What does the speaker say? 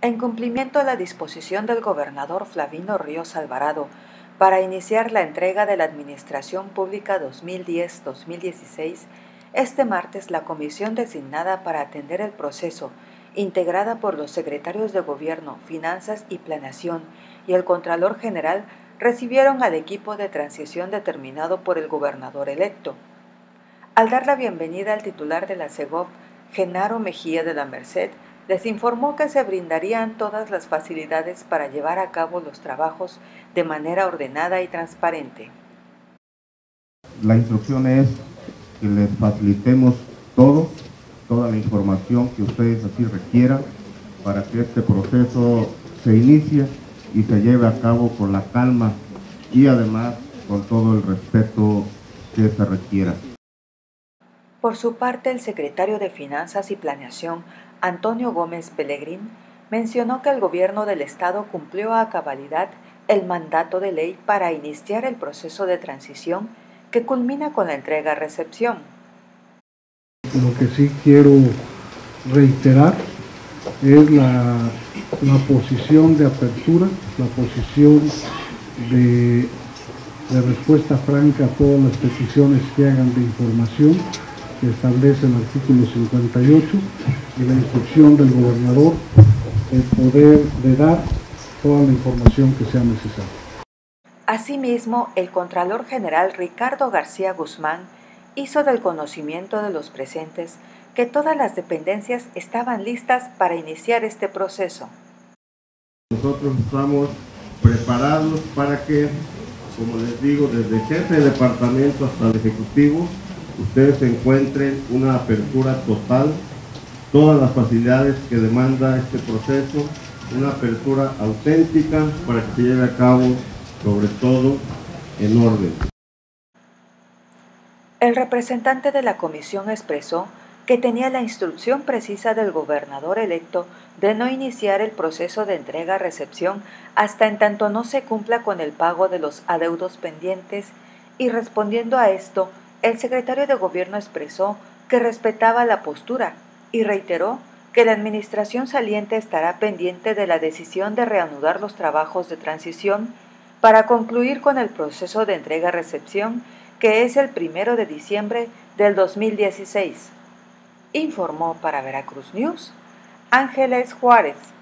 En cumplimiento a la disposición del gobernador Flavino Ríos Alvarado para iniciar la entrega de la Administración Pública 2010-2016, este martes la comisión designada para atender el proceso, integrada por los secretarios de Gobierno, Finanzas y Planeación y el Contralor General, recibieron al equipo de transición determinado por el gobernador electo. Al dar la bienvenida al titular de la SEGOV, Genaro Mejía de la Merced, les informó que se brindarían todas las facilidades para llevar a cabo los trabajos de manera ordenada y transparente. La instrucción es que les facilitemos toda la información que ustedes así requieran para que este proceso se inicie y se lleve a cabo con la calma y además con todo el respeto que se requiera. Por su parte, el secretario de Finanzas y Planeación, Antonio Gómez Pelegrín, mencionó que el gobierno del estado cumplió a cabalidad el mandato de ley para iniciar el proceso de transición que culmina con la entrega-recepción. Lo que sí quiero reiterar es la posición de apertura, la posición de respuesta franca a todas las peticiones que hagan de información que establece el artículo 58 y la instrucción del gobernador el poder de dar toda la información que sea necesaria. Asimismo, el Contralor General Ricardo García Guzmán hizo del conocimiento de los presentes que todas las dependencias estaban listas para iniciar este proceso. Nosotros estamos preparados para que, como les digo, desde el jefe de departamento hasta el ejecutivo, ustedes encuentren una apertura total, todas las facilidades que demanda este proceso, una apertura auténtica para que se lleve a cabo, sobre todo, en orden. El representante de la comisión expresó que tenía la instrucción precisa del gobernador electo de no iniciar el proceso de entrega-recepción hasta en tanto no se cumpla con el pago de los adeudos pendientes, y respondiendo a esto, el secretario de Gobierno expresó que respetaba la postura y reiteró que la administración saliente estará pendiente de la decisión de reanudar los trabajos de transición para concluir con el proceso de entrega-recepción, que es el 1 de diciembre del 2016. Informó para Veracruz News Ángeles Juárez.